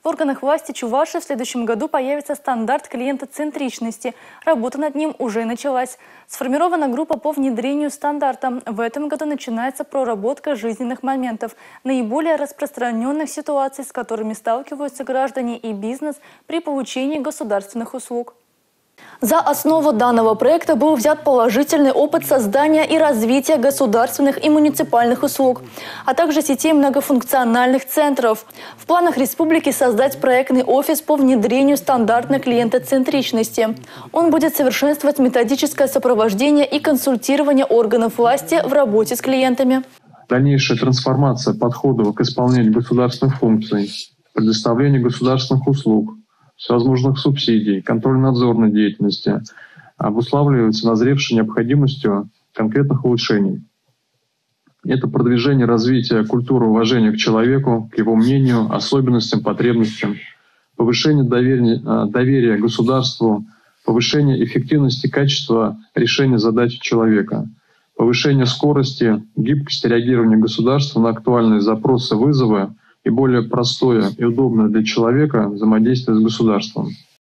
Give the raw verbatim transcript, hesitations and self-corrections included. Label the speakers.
Speaker 1: В органах власти Чувашии в следующем году появится стандарт клиентоцентричности. Работа над ним уже началась. Сформирована группа по внедрению стандарта. В этом году начинается проработка жизненных моментов, наиболее распространенных ситуаций, с которыми сталкиваются граждане и бизнес при получении государственных услуг. За основу данного проекта был взят положительный опыт создания и развития государственных и муниципальных услуг, а также сетей многофункциональных центров. В планах республики создать проектный офис по внедрению стандартной клиентоцентричности. Он будет совершенствовать методическое сопровождение и консультирование органов власти в работе с клиентами.
Speaker 2: Дальнейшая трансформация подхода к исполнению государственных функций, предоставлению государственных услуг, всевозможных субсидий, контрольно-надзорной деятельности обуславливается назревшей необходимостью конкретных улучшений. Это продвижение развития культуры уважения к человеку, к его мнению, особенностям, потребностям, повышение доверия, доверия государству, повышение эффективности и качества решения задач человека, повышение скорости, гибкости реагирования государства на актуальные запросы, вызовы и более простое и удобное для человека взаимодействие с государством.